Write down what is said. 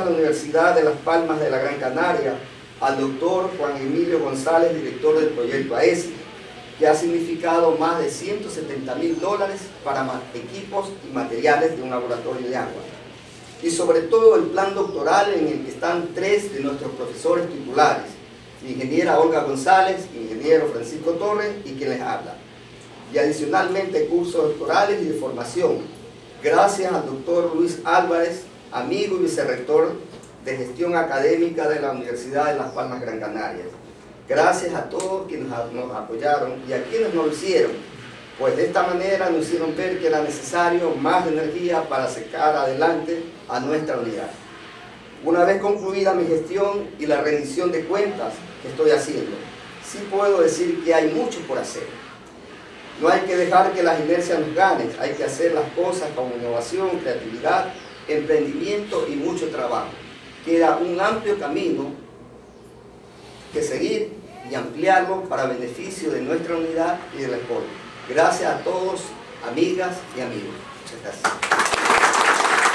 a la Universidad de Las Palmas de la Gran Canaria, al doctor Juan Emilio González, director del proyecto AESI, que ha significado más de $170.000 para equipos y materiales de un laboratorio de agua. Y sobre todo el plan doctoral en el que están 3 de nuestros profesores titulares, ingeniera Olga González, ingeniero Francisco Torres y quien les habla. Y adicionalmente cursos doctorales y de formación, gracias al doctor Luis Álvarez, amigo y vicerrector de gestión académica de la Universidad de Las Palmas Gran Canaria. Gracias a todos quienes nos apoyaron y a quienes no lo hicieron, pues de esta manera nos hicieron ver que era necesario más energía para sacar adelante a nuestra unidad. Una vez concluida mi gestión y la rendición de cuentas que estoy haciendo, sí puedo decir que hay mucho por hacer. No hay que dejar que las inercias nos ganen, hay que hacer las cosas con innovación, creatividad, emprendimiento y mucho trabajo. Queda un amplio camino que seguir y ampliarlo para beneficio de nuestra unidad y del escuela. Gracias a todos, amigas y amigos. Muchas gracias.